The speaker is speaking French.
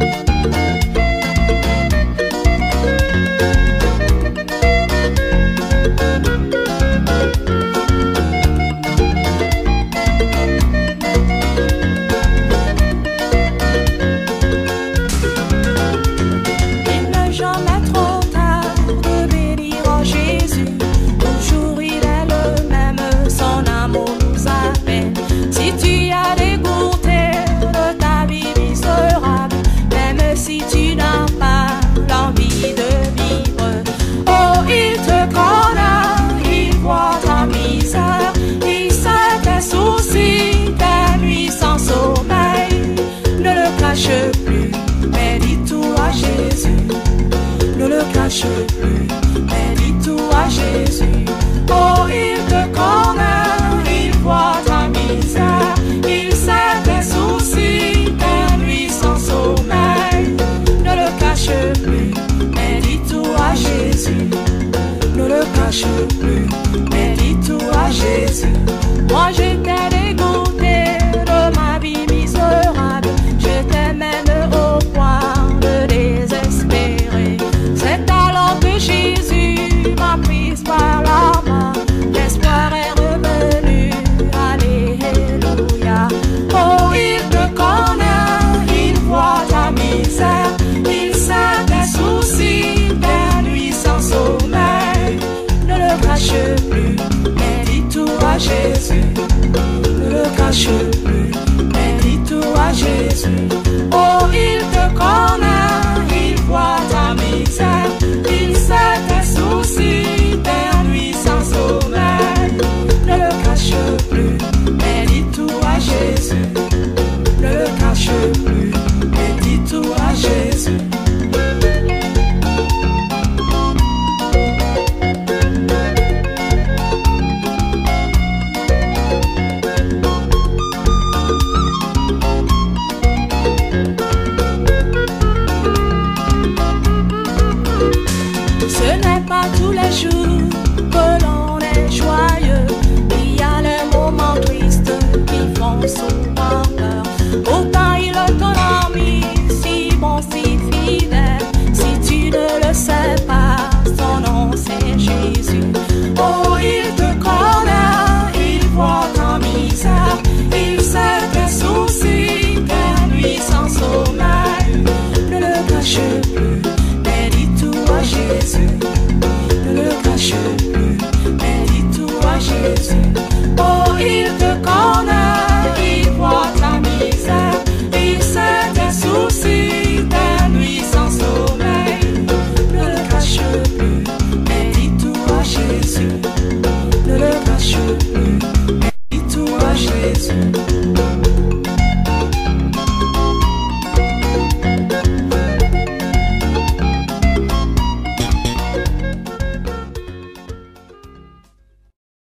Plus, mais dis tout à Jésus. Oh, il te connaît, il voit ta misère, il sait tes soucis, tes nuits sans sommeil. Ne le cache plus, mais dis tout à Jésus. Ne le cache plus, mais dis tout à Jésus. Moi j'étais dégoûté de ma vie misérable, j'étais même au point de désespérer. C'est alors que Jésus m'a prise par la main, l'espoir est revenu, alléluia. Oh, il te connaît, il voit ta misère, il sait tes soucis, tes nuits sans sommeil. Ne le cache plus, mais dis tout à Jésus. Ne le cache plus, mais dis tout à Jésus. Oh, il te connaît, il voit ta misère, il sait tes soucis, tes nuits sans sommeil. Ne le cache plus, mais dis tout à Jésus. Ne le cache plus, mais dis tout à Jésus. Ce n'est pas tous les jours que l'on est joyeux, il y a les moments tristes qui font souvent peur. Pourtant il est ton ami, si bon, si fidèle. Si tu ne le sais pas, son nom c'est Jésus. Oh, il te connaît, il voit ta misère, il sait tes soucis, tes nuits sans sommeil. Ne le cache plus, mais dis tout à Jésus. Ne le cache plus, mais dis tout à Jésus. Oh, il te connaît, il voit ta misère, il sait tes soucis, tes nuits sans sommeil. Ne le cache plus, mais dis tout à Jésus. Ne le cache plus, mais dis tout à Jésus.